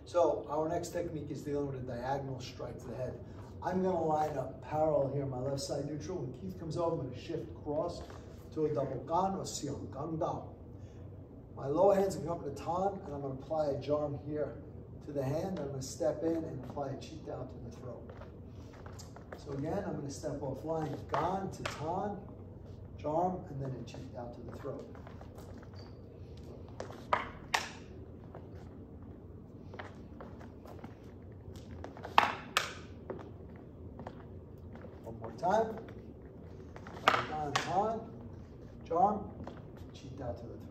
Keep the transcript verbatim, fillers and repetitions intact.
So our next technique is dealing with a diagonal strike to the head. I'm gonna line up parallel here, my left side neutral. When Keith comes over, I'm gonna shift across to a double gan or siang gang dao. My lower hand's gonna come up to tan, and I'm gonna apply a jarm here to the hand. I'm gonna step in and apply a cheat down to the throat. So again, I'm gonna step off line, gan to tan, jarm, and then a cheat down to the throat. One more time. Gan, tan, jarm, cheat down to the throat.